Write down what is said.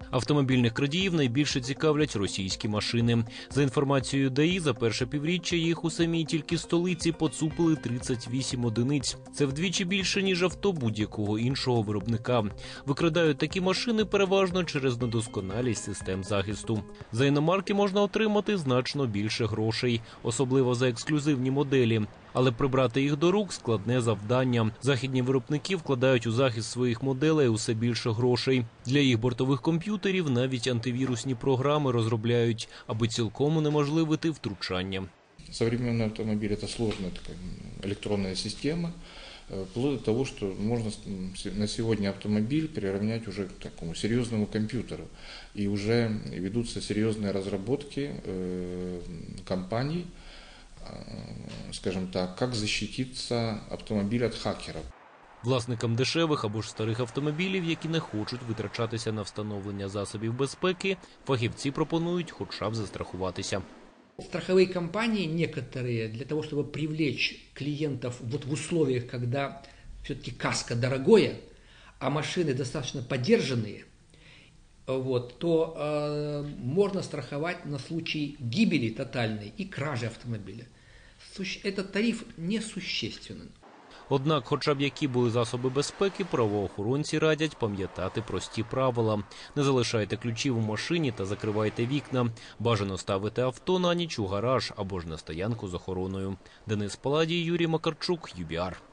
Автомобільних крадіїв найбільше цікавлять російські машини. За інформацією ДАІ, за перше півріччя їх у самій тільки столиці поцупили 38 одиниць. Це вдвічі більше, ніж авто будь-якого іншого виробника. Викрадають такі машини переважно через недосконалість систем захисту. За іномарки можна отримати значно більше грошей, особливо за ексклюзивні моделі. Але прибрати їх до рук – складне завдання. Західні виробники вкладають у захист своїх моделей усе більше грошей. Для їх бортових комп'ютерів навіть антивірусні програми розробляють, аби цілком унеможливити втручання. Современный автомобиль – это сложная такая электронная система, вплоть до того, что можно на сегодня автомобиль приравнять уже к такому серьезному компьютеру. И уже ведутся серьезные разработки компаний, скажем так, как защититься автомобиль от хакеров. Власникам дешевих або ж старих автомобілів, які не хочуть витрачатися на встановлення засобів безпеки, фахівці пропонують хоча б застрахуватися. Страховые компании некоторые для того, чтобы привлечь клиентов вот в условиях, когда все-таки каско дорогое, а машины достаточно подержанные, то можно страховать на случай гибели тотальной и кражи автомобиля. Этот тариф несущественен. Однак, хоча б які були засоби безпеки, правоохоронці радять пам'ятати прості правила. Не залишайте ключів у машині та закривайте вікна. Бажано ставити авто на ніч у гараж або ж на стоянку з охороною. Денис Паладій, Юрій Макарчук, ЮБІАР.